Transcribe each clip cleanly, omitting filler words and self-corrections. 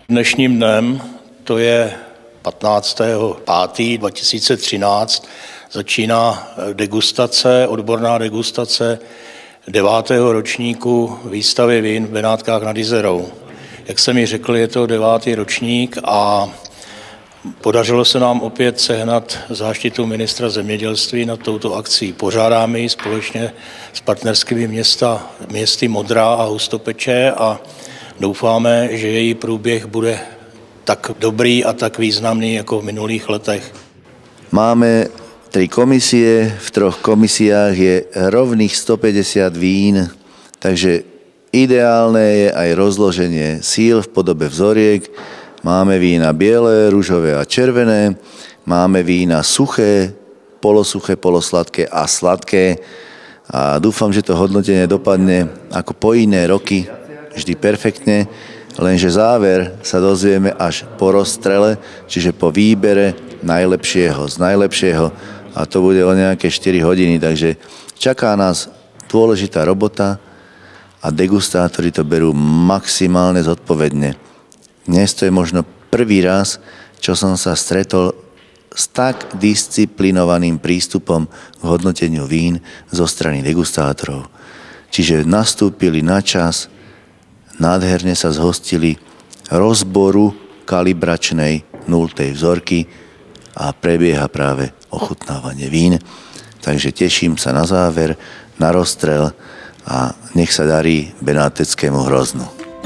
Dnešním dnem, to je 15.5.2013, začíná degustace, odborná degustace 9. ročníku výstavy vín v Benátkách nad Jizerou. Jak jsem ji řekl, je to 9. ročník a podařilo se nám opět sehnat záštitu ministra zemědělství nad touto akcí. Pořádáme ji společně s partnerskými městy Modra a Hustopeče a doufáme, že její průběh bude tak dobrý a tak významný jako v minulých letech. Máme 3 komisie, v 3 komisiách je rovných 150 vín, takže ideálne je aj rozloženie síl v podobe vzoriek. Máme vína biele, ružové a červené, máme vína suché, polosladké a sladké a dúfam, že to hodnotenie dopadne ako po iné roky, vždy perfektne, lenže záver sa dozvieme až po rozstrele, čiže po výbere najlepšieho z najlepšieho a to bude o nejaké 4 hodiny, takže čaká nás dôležitá robota a degustátori to berú maximálne zodpovedne. Dnes to je možno prvý raz, čo som sa stretol s tak disciplinovaným prístupom k hodnoteniu vín zo strany degustátorov. Čiže nastúpili na čas, nádherne sa zhostili rozboru kalibračnej 0. vzorky a prebieha práve ochutnávanie vín. Takže teším sa na záver, na rozstrel a nech sa darí Benáteckému Hroznu.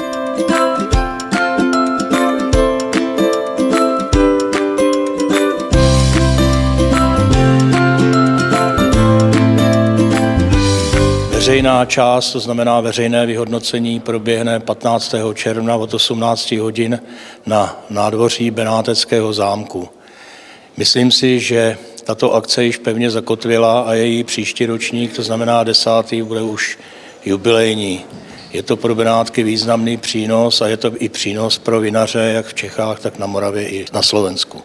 Veřejná část, to znamená veřejné vyhodnocení, proběhne 15. června od 18 hodin na nádvoří Benáteckého zámku. Myslím si, že tato akce již pevně zakotvila a její příští ročník, to znamená 10. bude už jubilejní. Je to pro Benátky významný přínos a je to i přínos pro vinaře jak v Čechách, tak na Moravě i na Slovensku.